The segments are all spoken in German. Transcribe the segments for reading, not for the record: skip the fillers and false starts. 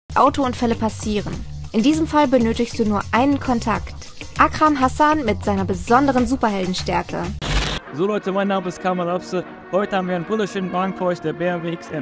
Autounfälle passieren. In diesem Fall benötigst du nur einen Kontakt. Akram Hassan mit seiner besonderen Superheldenstärke. So Leute, mein Name ist Kamal Abse. Heute haben wir einen wunderschönen Wagen für euch, der BMW XM.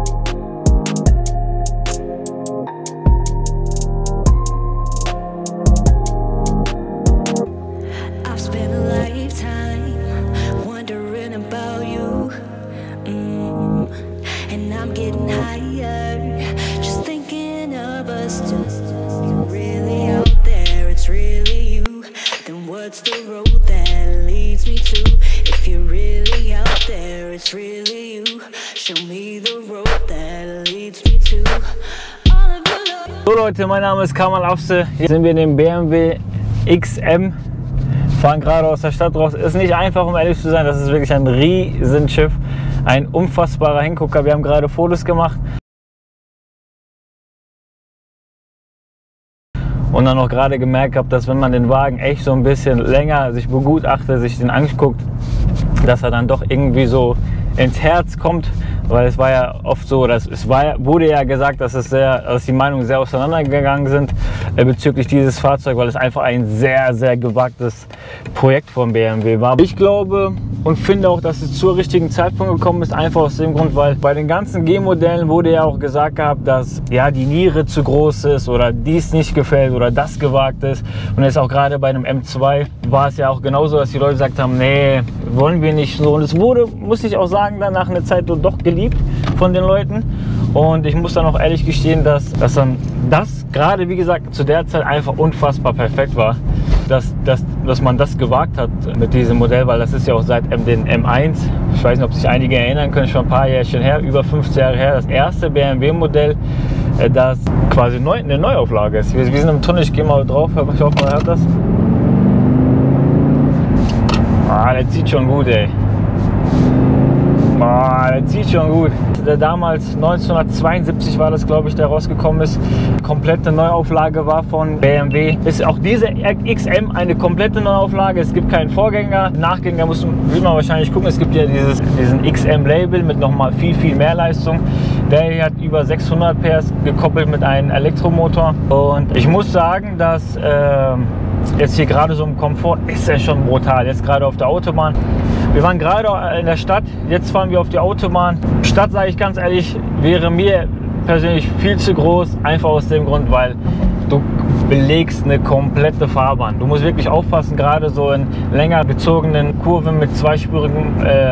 What's the road that leads me to? If you're really out there, it's really you. Show me the road that leads me to all of your love. So Leute, mein Name ist Kamal Abse. Hier sind wir in dem BMW XM. Fahren gerade aus der Stadt raus. Ist nicht einfach, um ehrlich zu sein. Das ist wirklich ein Riesenschiff. Ein unfassbarer Hingucker. Wir haben gerade Fotos gemacht. Und dann auch gerade gemerkt habe, dass wenn man den Wagen echt so ein bisschen länger sich begutachtet, sich den anguckt, dass er dann doch irgendwie so ins Herz kommt, weil es war ja oft so, wurde ja gesagt, dass die Meinungen sehr auseinandergegangen sind bezüglich dieses Fahrzeugs, weil es einfach ein sehr, sehr gewagtes Projekt von BMW war. Ich glaube und finde auch, dass es zur richtigen Zeitpunkt gekommen ist, einfach aus dem Grund, weil bei den ganzen G-Modellen wurde ja auch gesagt gehabt, dass ja die Niere zu groß ist oder dies nicht gefällt oder das gewagt ist. Und jetzt auch gerade bei einem M2 war es ja auch genauso, dass die Leute gesagt haben, nee, wollen wir nicht so. Und es wurde, muss ich auch sagen, dann nach einer Zeit doch geliebt von den Leuten. Und ich muss dann auch ehrlich gestehen, dass dann das gerade, wie gesagt, zu der Zeit einfach unfassbar perfekt war, dass man das gewagt hat mit diesem Modell, weil das ist ja auch seit dem M1, ich weiß nicht, ob sich einige erinnern können, schon ein paar Jährchen her, über 15 Jahre her, das erste BMW-Modell, das quasi eine Neuauflage ist. Wir sind im Tunnel, ich gehe mal drauf, ich hoffe, man hört das. Ah, der zieht schon gut, ey. Boah, der zieht schon gut. Der damals 1972 war das, glaube ich, der rausgekommen ist. Komplette Neuauflage war von BMW. Ist auch diese XM eine komplette Neuauflage. Es gibt keinen Vorgänger. Nachgänger will man wahrscheinlich gucken. Es gibt ja diesen XM-Label mit nochmal viel, viel mehr Leistung. Der hier hat über 600 PS gekoppelt mit einem Elektromotor. Und ich muss sagen, dass jetzt hier gerade so im Komfort ist er schon brutal. Jetzt gerade auf der Autobahn. Wir waren gerade in der Stadt, jetzt fahren wir auf die Autobahn. Stadt, sage ich ganz ehrlich, wäre mir persönlich viel zu groß, einfach aus dem Grund, weil du belegst eine komplette Fahrbahn. Du musst wirklich aufpassen, gerade so in länger gezogenen Kurven mit zweispurigen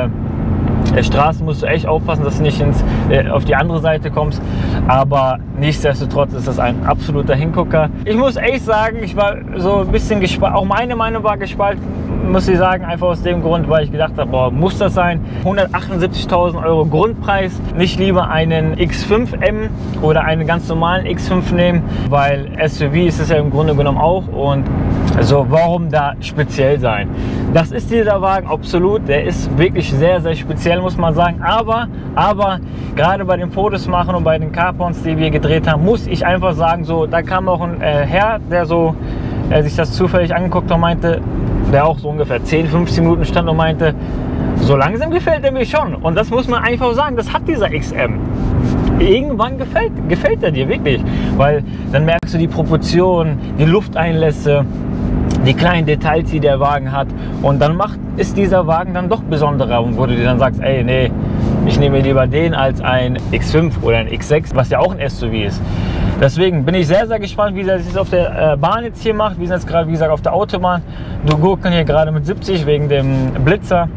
Straßen musst du echt aufpassen, dass du nicht auf die andere Seite kommst. Aber nichtsdestotrotz ist das ein absoluter Hingucker. Ich muss echt sagen, ich war so ein bisschen gespalten. Auch meine Meinung war gespalten, muss ich sagen, einfach aus dem Grund, weil ich gedacht habe, boah, muss das sein? 178.000 € Grundpreis. Nicht lieber einen X5M oder einen ganz normalen X5 nehmen, weil SUV ist es ja im Grunde genommen auch. Und also warum da speziell sein? Das ist dieser Wagen absolut. Der ist wirklich sehr, sehr speziell, muss man sagen. Aber gerade bei den Fotos machen und bei den Carporns, die wir gedreht haben, muss ich einfach sagen, so, da kam auch ein Herr, der sich das zufällig angeguckt und meinte, der auch so ungefähr 10-15 Minuten stand und meinte, so langsam gefällt er mir schon. Und das muss man einfach sagen, das hat dieser XM. Irgendwann gefällt er dir wirklich, weil dann merkst du die Proportionen, die Lufteinlässe, die kleinen Details, die der Wagen hat, und dann ist dieser Wagen dann doch besonderer, und wo du dir dann sagst, ey, nee, ich nehme lieber den als ein X5 oder ein X6, was ja auch ein SUV ist. Deswegen bin ich sehr, sehr gespannt, wie er sich auf der Bahn jetzt hier macht. Wir sind jetzt gerade, wie gesagt, auf der Autobahn. Du gurken hier gerade mit 70 wegen dem Blitzer.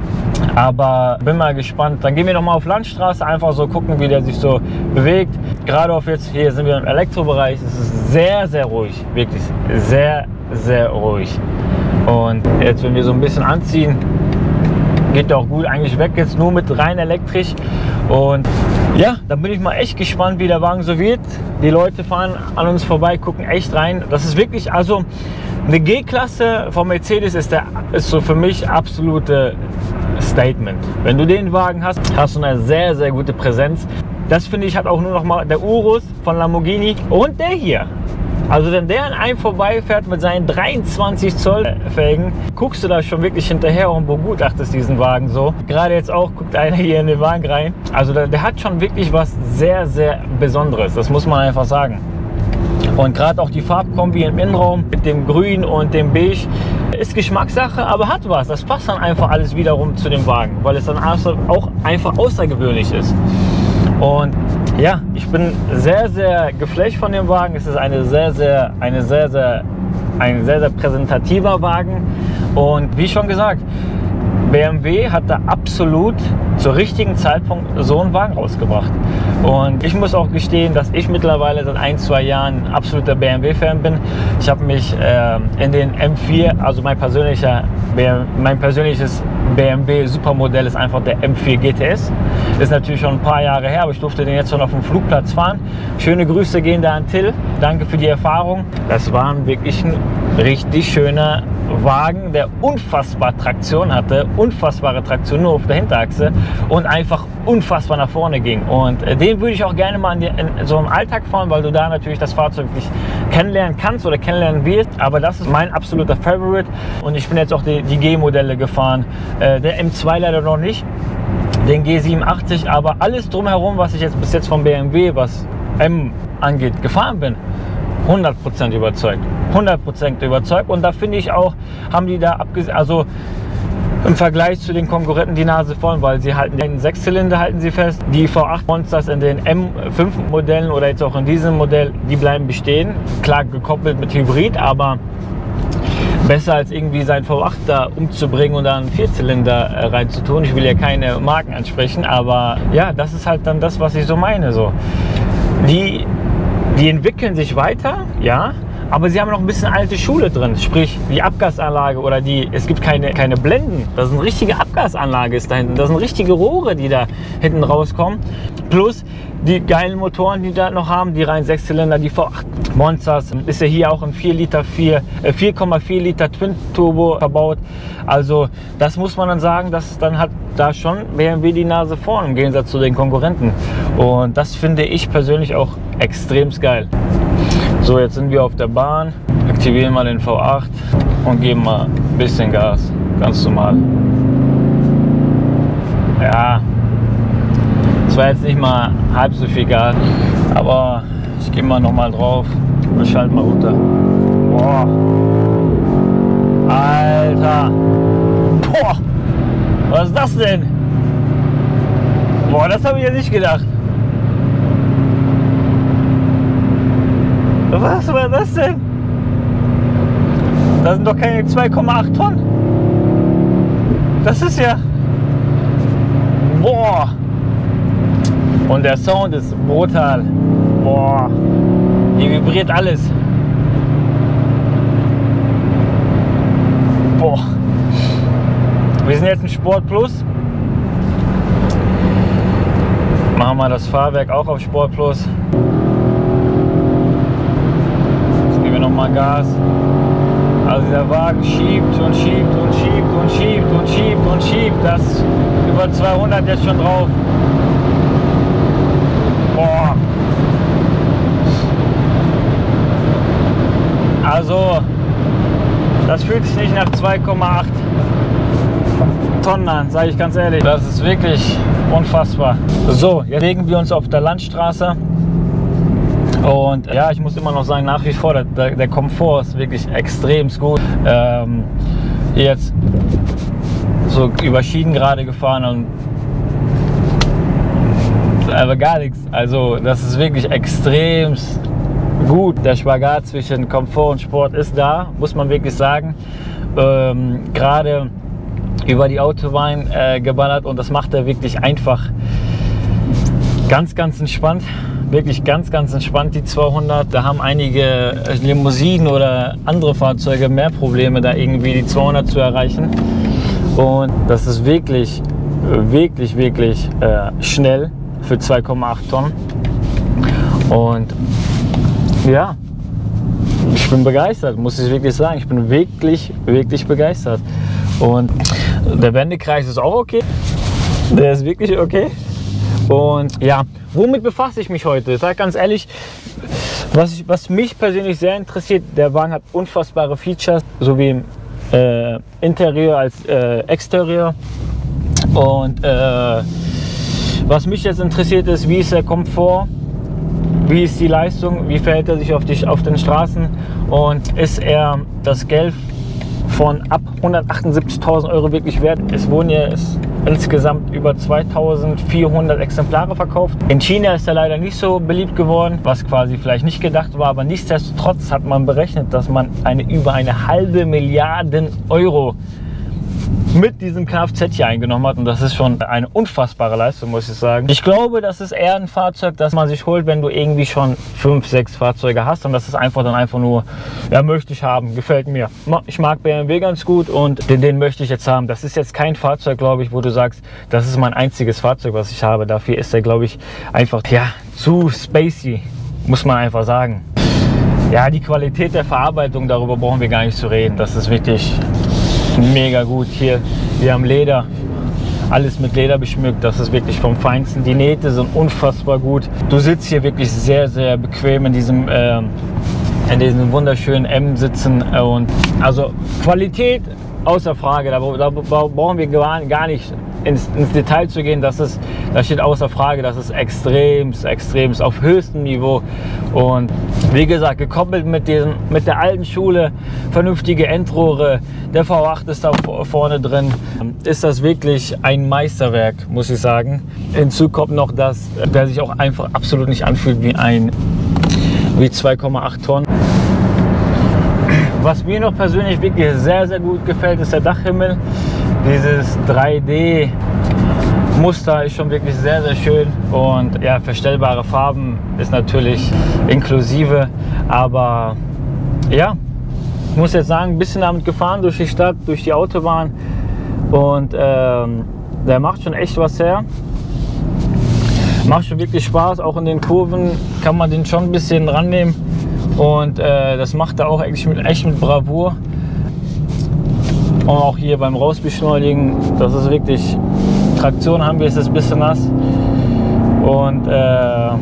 Aber bin mal gespannt. Dann gehen wir noch mal auf Landstraße, einfach so gucken, wie der sich so bewegt. Gerade auf jetzt, hier sind wir im Elektrobereich. Es ist sehr, sehr ruhig. Wirklich sehr, sehr ruhig. Und jetzt, wenn wir so ein bisschen anziehen, geht der auch gut eigentlich weg, jetzt nur mit rein elektrisch. Und ja, da bin ich mal echt gespannt, wie der Wagen so wird. Die Leute fahren an uns vorbei, gucken echt rein. Das ist wirklich, also eine G-Klasse von Mercedes ist so für mich absolute Statement. Wenn du den Wagen hast, hast du eine sehr, sehr gute Präsenz. Das finde ich hat auch nur noch mal der Urus von Lamborghini und der hier. Also wenn der an einem vorbeifährt mit seinen 23 Zoll Felgen, guckst du da schon wirklich hinterher und begutachtest diesen Wagen so. Gerade jetzt auch guckt einer hier in den Wagen rein. Also der hat schon wirklich was sehr, sehr Besonderes. Das muss man einfach sagen. Und gerade auch die Farbkombi im Innenraum mit dem Grün und dem Beige ist Geschmackssache, aber hat was. Das passt dann einfach alles wiederum zu dem Wagen, weil es dann auch einfach außergewöhnlich ist. Und ja, ich bin sehr, sehr geflasht von dem Wagen. Es ist ein sehr, sehr präsentativer Wagen. Und wie schon gesagt, BMW hat da absolut zur richtigen Zeitpunkt so einen Wagen rausgebracht. Und ich muss auch gestehen, dass ich mittlerweile seit 1-2 Jahren ein absoluter BMW-Fan bin. Ich habe mich in den M4, also mein persönliches BMW-Supermodell ist einfach der M4 GTS. Ist natürlich schon ein paar Jahre her, aber ich durfte den jetzt schon auf dem Flugplatz fahren. Schöne Grüße gehen da an Till. Danke für die Erfahrung. Das war wirklich ein richtig schöner Wagen, der unfassbar Traktion hatte, unfassbare Traktion nur auf der Hinterachse und einfach unfassbar nach vorne ging. Und den würde ich auch gerne mal in so einem Alltag fahren, weil du da natürlich das Fahrzeug nicht kennenlernen kannst oder kennenlernen wirst. Aber das ist mein absoluter Favorite und ich bin jetzt auch die G-Modelle gefahren. Der M2 leider noch nicht, den G87, aber alles drumherum, was ich jetzt bis jetzt vom BMW, was M angeht, gefahren bin, 100% überzeugt. 100% überzeugt. Und da finde ich auch, haben die da also im Vergleich zu den Konkurrenten die Nase voll, weil sie halten den 6-Zylinder halten sie fest. Die V8 Monsters in den M5 Modellen oder jetzt auch in diesem Modell, die bleiben bestehen. Klar gekoppelt mit Hybrid, aber besser als irgendwie sein V8 da umzubringen und da einen 4-Zylinder reinzutun. Ich will ja keine Marken ansprechen, aber ja, das ist halt dann das, was ich so meine. So. Die entwickeln sich weiter, ja, aber sie haben noch ein bisschen alte Schule drin, sprich die Abgasanlage oder es gibt keine Blenden, das ist eine richtige Abgasanlage ist da hinten, das sind richtige Rohre, die da hinten rauskommen, plus die geilen Motoren, die da noch haben, die reinen 6-Zylinder, die V8 Monsters, ist ja hier auch ein 4,4 Liter Twin Turbo verbaut, also das muss man dann sagen, dass dann hat da schon BMW die Nase vorn im Gegensatz zu den Konkurrenten und das finde ich persönlich auch extrem geil. So, jetzt sind wir auf der Bahn, aktivieren mal den V8 und geben mal ein bisschen Gas, ganz normal. Ja, es war jetzt nicht mal halb so viel Gas, aber ich gehe mal noch mal drauf und schalte mal runter. Boah, Alter, boah, was ist das denn? Boah, das habe ich ja nicht gedacht. Was war das denn? Das sind doch keine 2,8 Tonnen. Das ist ja... Boah. Und der Sound ist brutal. Boah. Hier vibriert alles. Boah. Wir sind jetzt in Sport Plus. Machen wir das Fahrwerk auch auf Sport Plus. Nochmal Gas. Also dieser Wagen schiebt und schiebt und schiebt und schiebt und schiebt und schiebt. Das über 200 jetzt schon drauf. Boah. Also das fühlt sich nicht nach 2,8 Tonnen an, sage ich ganz ehrlich. Das ist wirklich unfassbar. So, jetzt bewegen wir uns auf der Landstraße. Und ja, ich muss immer noch sagen, nach wie vor, der Komfort ist wirklich extrem gut. Jetzt so über Schienen gerade gefahren und aber gar nichts. Also das ist wirklich extrem gut. Der Spagat zwischen Komfort und Sport ist da, muss man wirklich sagen. Gerade über die Autobahn geballert und das macht er wirklich einfach ganz entspannt. Wirklich ganz entspannt, die 200. Da haben einige Limousinen oder andere Fahrzeuge mehr Probleme, da irgendwie die 200 zu erreichen. Und das ist wirklich schnell für 2,8 Tonnen. Und ja, ich bin begeistert, muss ich wirklich sagen. Ich bin wirklich begeistert. Und der Wendekreis ist auch okay. Der ist wirklich okay. Und ja, womit befasse ich mich heute? Ich sage ganz ehrlich, was mich persönlich sehr interessiert, der Wagen hat unfassbare Features, sowie im Interieur als Exterieur. Und was mich jetzt interessiert ist, wie ist der Komfort, wie ist die Leistung, wie verhält er sich auf den Straßen und ist er das Geld von ab 178.000 Euro wirklich wert? Es wurden ja insgesamt über 2.400 Exemplare verkauft. In China ist er leider nicht so beliebt geworden, was quasi vielleicht nicht gedacht war, aber nichtsdestotrotz hat man berechnet, dass man über eine halbe Milliarde Euro mit diesem Kfz hier eingenommen hat, und das ist schon eine unfassbare Leistung, muss ich sagen. Ich glaube, das ist eher ein Fahrzeug, das man sich holt, wenn du irgendwie schon 5, 6 Fahrzeuge hast, und das ist einfach nur, ja, möchte ich haben, gefällt mir. Ich mag BMW ganz gut und den möchte ich jetzt haben. Das ist jetzt kein Fahrzeug, glaube ich, wo du sagst, das ist mein einziges Fahrzeug, was ich habe. Dafür ist er, glaube ich, einfach, ja, zu spacey, muss man einfach sagen. Ja, die Qualität der Verarbeitung, darüber brauchen wir gar nicht zu reden. Das ist wirklich mega gut. Hier, wir haben Leder, alles mit Leder beschmückt, das ist wirklich vom Feinsten. Die Nähte sind unfassbar gut. Du sitzt hier wirklich sehr, sehr bequem in diesen wunderschönen M-Sitzen, und also Qualität außer Frage, da brauchen wir gar nicht ins Detail zu gehen. Das steht außer Frage, das ist extrem auf höchstem Niveau. Und wie gesagt, gekoppelt mit der alten Schule, vernünftige Endrohre, der V8 ist da vorne drin, ist das wirklich ein Meisterwerk, muss ich sagen. Hinzu kommt noch, dass der sich auch einfach absolut nicht anfühlt wie 2,8 Tonnen. Was mir noch persönlich wirklich sehr, sehr gut gefällt, ist der Dachhimmel. Dieses 3D-Muster ist schon wirklich sehr, sehr schön. Und ja, verstellbare Farben ist natürlich inklusive. Aber ja, ich muss jetzt sagen, ein bisschen damit gefahren durch die Stadt, durch die Autobahn. Und der macht schon echt was her. Macht schon wirklich Spaß. Auch in den Kurven kann man den schon ein bisschen rannehmen. Und das macht er auch echt mit Bravour. Und auch hier beim Rausbeschleunigen, das ist wirklich, Traktion haben wir, es ist ein bisschen nass. Und ja,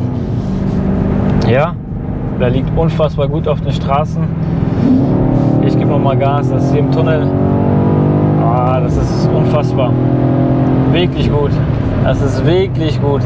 der liegt unfassbar gut auf den Straßen. Ich gebe nochmal Gas, das ist hier im Tunnel. Ah, das ist unfassbar. Wirklich gut. Das ist wirklich gut.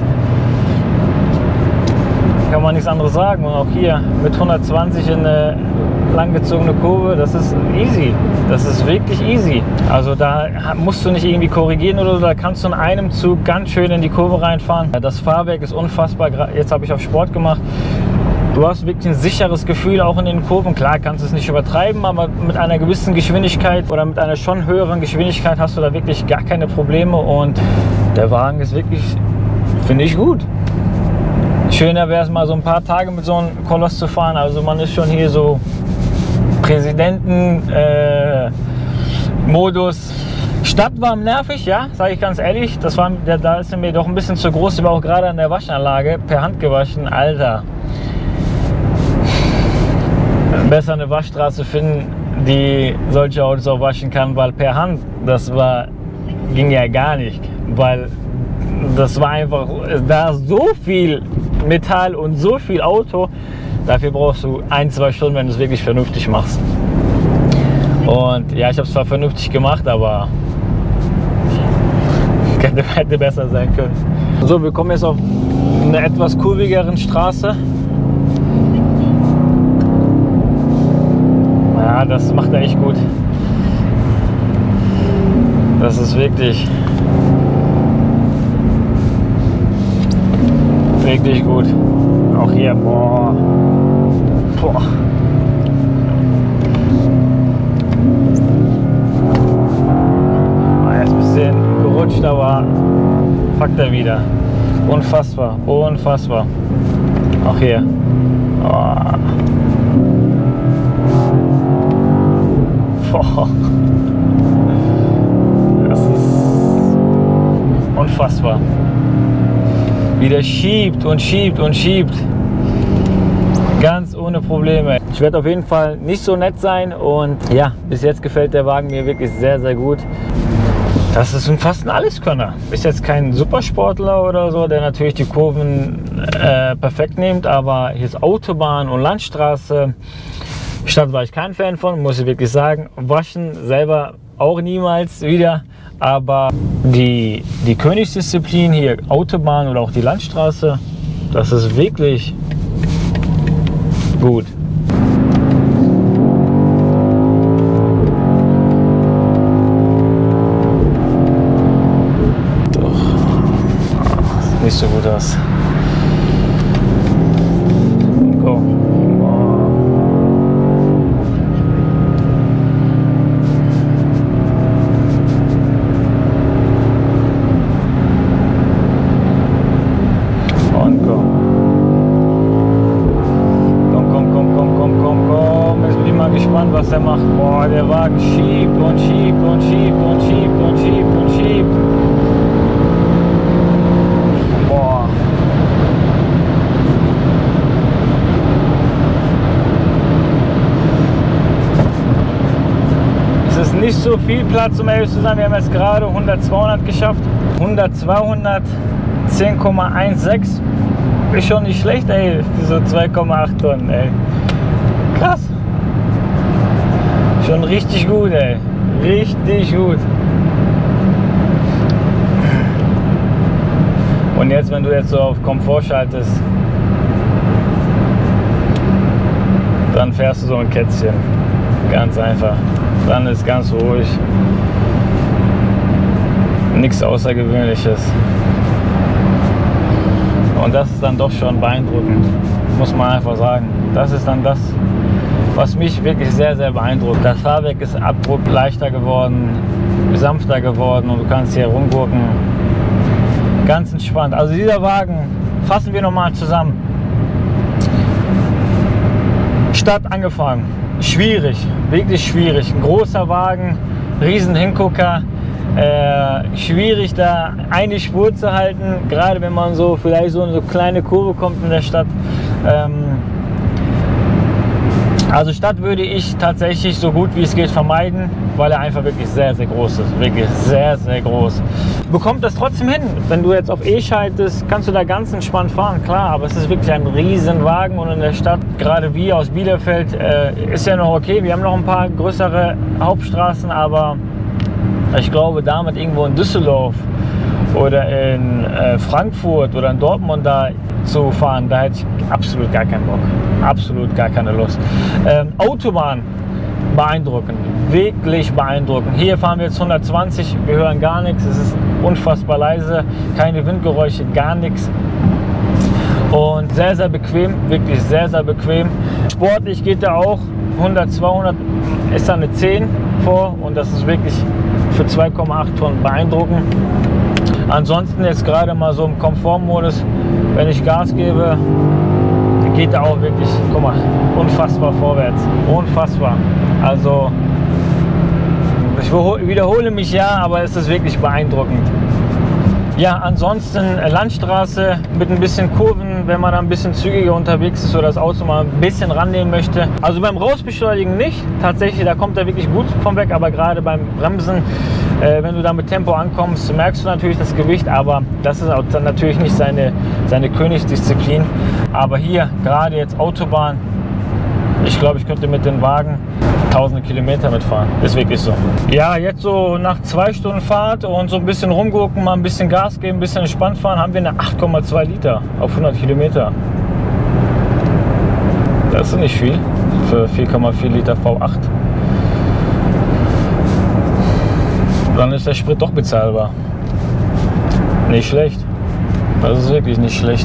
Kann man nichts anderes sagen. Und auch hier mit 120 in eine langgezogene Kurve, das ist easy. Das ist wirklich easy. Also da musst du nicht irgendwie korrigieren oder so, da kannst du in einem Zug ganz schön in die Kurve reinfahren. Das Fahrwerk ist unfassbar. Jetzt habe ich auf Sport gemacht. Du hast wirklich ein sicheres Gefühl auch in den Kurven. Klar, kannst du es nicht übertreiben, aber mit einer gewissen Geschwindigkeit oder mit einer schon höheren Geschwindigkeit hast du da wirklich gar keine Probleme. Und der Wagen ist wirklich, finde ich, gut. Schöner wäre es mal so ein paar Tage mit so einem Koloss zu fahren. Also man ist schon hier so Präsidenten-Modus. Stadt war nervig, ja, sage ich ganz ehrlich. Da ist mir doch ein bisschen zu groß. Ich war auch gerade an der Waschanlage per Hand gewaschen. Alter, besser eine Waschstraße finden, die solche Autos auch waschen kann, weil per Hand, ging ja gar nicht, weil das war einfach, da so viel Metall und so viel Auto, dafür brauchst du 1-2 Stunden, wenn du es wirklich vernünftig machst. Und ja, ich habe es zwar vernünftig gemacht, aber hätte besser sein können. So, wir kommen jetzt auf eine etwas kurvigeren Straße. Ja, das macht er echt gut. Das ist wirklich gut. Auch hier, boah. Er ist ein bisschen gerutscht, aber packt er wieder. Unfassbar, unfassbar. Auch hier. Oh. Das ist unfassbar. Wie der schiebt und schiebt und schiebt. Ganz ohne Probleme. Ich werde auf jeden Fall nicht so nett sein und ja, bis jetzt gefällt der Wagen mir wirklich sehr, sehr gut. Das ist fast ein Alleskönner. Ist jetzt kein Supersportler oder so, der natürlich die Kurven perfekt nimmt, aber hier ist Autobahn und Landstraße. Stadt war ich kein Fan von, muss ich wirklich sagen. Waschen selber auch niemals wieder. Aber die Königsdisziplin hier, Autobahn oder auch die Landstraße, das ist wirklich gut. Nicht so gut aus. Go. Und go. Komm. Jetzt bin ich mal gespannt, was der macht. Boah, der Wagen schiebt und schiebt und schiebt und schiebt und schiebt und schiebt. Nicht so viel Platz, um ehrlich zu sein. Wir haben jetzt gerade 100-200 geschafft. 100-200, 10,16. Ist schon nicht schlecht, ey. So 2,8 Tonnen, ey. Krass. Schon richtig gut, ey. Richtig gut. Und jetzt, wenn du jetzt so auf Komfort schaltest, dann fährst du so ein Kätzchen. Ganz einfach. Dann ist ganz ruhig. Nichts Außergewöhnliches. Und das ist dann doch schon beeindruckend, muss man einfach sagen. Das ist dann das, was mich wirklich sehr, sehr beeindruckt. Das Fahrwerk ist abrupt leichter geworden, sanfter geworden und du kannst hier rumgurken. Ganz entspannt. Also dieser Wagen, fassen wir nochmal zusammen. Stadt angefangen. Schwierig, wirklich schwierig. Ein großer Wagen, riesen Hingucker. Schwierig da eine Spur zu halten, gerade wenn man so vielleicht so in so kleine Kurve kommt in der Stadt. Also Stadt würde ich tatsächlich so gut wie es geht vermeiden, weil er einfach wirklich sehr, sehr groß ist. Wirklich sehr, sehr groß. Bekommt das trotzdem hin. Wenn du jetzt auf E schaltest, kannst du da ganz entspannt fahren, klar. Aber es ist wirklich ein riesen Wagen und in der Stadt, gerade wir aus Bielefeld, ist ja noch okay. Wir haben noch ein paar größere Hauptstraßen, aber ich glaube, damit irgendwo in Düsseldorf oder in Frankfurt oder in Dortmund da zu fahren, da hätte ich absolut gar keinen Bock. Absolut gar keine Lust. Autobahn, beeindruckend. Wirklich beeindruckend. Hier fahren wir jetzt 120, wir hören gar nichts. Es ist unfassbar leise, keine Windgeräusche, gar nichts. Und sehr, sehr bequem, wirklich sehr, sehr bequem. Sportlich geht er auch. 100, 200 ist da eine 10 vor und das ist wirklich für 2,8 Tonnen beeindruckend. Ansonsten jetzt gerade mal so im Komfortmodus, wenn ich Gas gebe, geht er auch wirklich, guck mal, unfassbar vorwärts. Unfassbar. Also, ich wiederhole mich ja, aber es ist wirklich beeindruckend. Ja, ansonsten Landstraße mit ein bisschen Kurven, wenn man da ein bisschen zügiger unterwegs ist oder das Auto mal ein bisschen rannehmen möchte. Also beim Rausbeschleunigen nicht, tatsächlich, da kommt er wirklich gut vom Weg, aber gerade beim Bremsen, wenn du da mit Tempo ankommst, merkst du natürlich das Gewicht, aber das ist auch dann natürlich nicht seine Königsdisziplin. Aber hier, gerade jetzt Autobahn, ich glaube, ich könnte mit den Wagen tausende Kilometer mitfahren. Ist wirklich so. Ja, jetzt so nach 2 Stunden Fahrt und so ein bisschen rumgucken, mal ein bisschen Gas geben, ein bisschen entspannt fahren, haben wir eine 8,2 Liter auf 100 Kilometer. Das ist nicht viel für 4,4 Liter V8. Dann ist der Sprit doch bezahlbar. Nicht schlecht. Das ist wirklich nicht schlecht.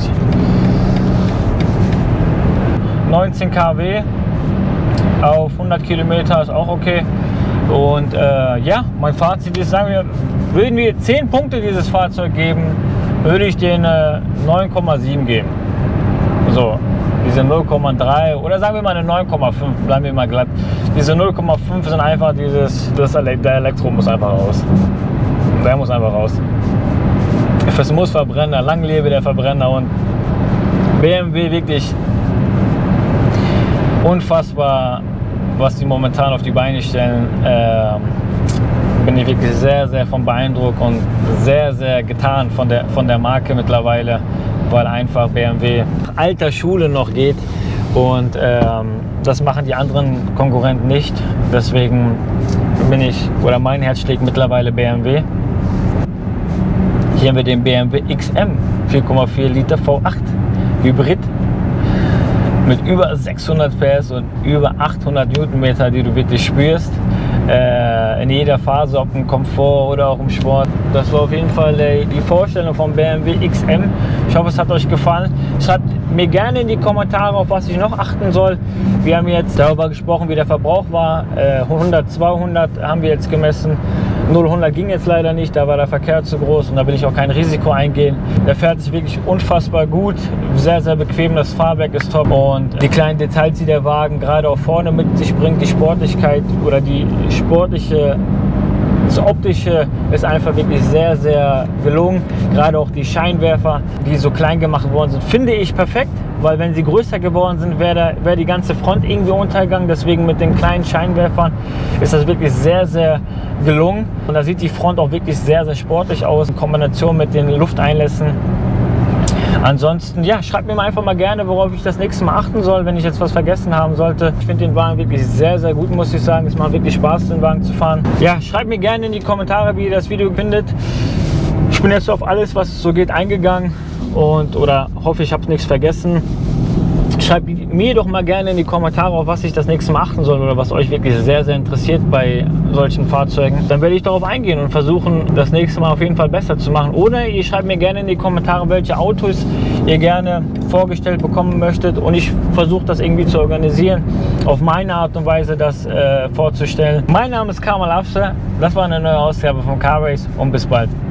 19 kW auf 100 Kilometer ist auch okay. Und ja, mein Fazit ist, sagen wir, würden wir 10 Punkte dieses Fahrzeug geben, würde ich den 9,7 geben. So, diese 0,3 oder sagen wir mal eine 9,5, bleiben wir mal glatt. Diese 0,5 sind einfach der Elektro muss einfach raus. Der muss einfach raus. Es muss Verbrenner, lang lebe der Verbrenner und BMW wirklich unfassbar, was die momentan auf die Beine stellen. bin ich wirklich sehr, sehr von beeindruckt und sehr, sehr getan von der Marke mittlerweile, weil einfach BMW alter Schule noch geht und das machen die anderen Konkurrenten nicht. Deswegen bin ich, oder mein Herz schlägt mittlerweile BMW. Hier haben wir den BMW XM 4,4 Liter V8 Hybrid mit über 600 PS und über 800 Newtonmeter, die du wirklich spürst. In jeder Phase, ob im Komfort oder auch im Sport. Das war auf jeden Fall die Vorstellung von BMW XM. Ich hoffe, es hat euch gefallen. Schreibt mir gerne in die Kommentare, auf was ich noch achten soll. Wir haben jetzt darüber gesprochen, wie der Verbrauch war. 100, 200 haben wir jetzt gemessen. 0-100 ging jetzt leider nicht, da war der Verkehr zu groß und da will ich auch kein Risiko eingehen. Der fährt sich wirklich unfassbar gut, sehr, sehr bequem, das Fahrwerk ist top und die kleinen Details, die der Wagen gerade auch vorne mit sich bringt, die Sportlichkeit oder die sportliche, das Optische ist einfach wirklich sehr, sehr gelungen. Gerade auch die Scheinwerfer, die so klein gemacht worden sind, finde ich perfekt. Weil wenn sie größer geworden sind, wäre die ganze Front irgendwie untergegangen. Deswegen mit den kleinen Scheinwerfern ist das wirklich sehr, sehr gelungen. Und da sieht die Front auch wirklich sehr, sehr sportlich aus, in Kombination mit den Lufteinlässen. Ansonsten, ja, schreibt mir einfach mal gerne, worauf ich das nächste Mal achten soll, wenn ich jetzt was vergessen haben sollte. Ich finde den Wagen wirklich sehr, sehr gut, muss ich sagen. Es macht wirklich Spaß, den Wagen zu fahren. Ja, schreibt mir gerne in die Kommentare, wie ihr das Video findet. Ich bin jetzt auf alles, was so geht, eingegangen. Oder hoffe, ich habe nichts vergessen. Schreibt mir doch mal gerne in die Kommentare, auf was ich das nächste Mal achten soll oder was euch wirklich sehr, sehr interessiert bei solchen Fahrzeugen. Dann werde ich darauf eingehen und versuchen, das nächste Mal auf jeden Fall besser zu machen. Oder ihr schreibt mir gerne in die Kommentare, welche Autos ihr gerne vorgestellt bekommen möchtet und ich versuche das irgendwie zu organisieren, auf meine Art und Weise das vorzustellen. Mein Name ist Kamal Afse, das war eine neue Ausgabe von Car Race und bis bald.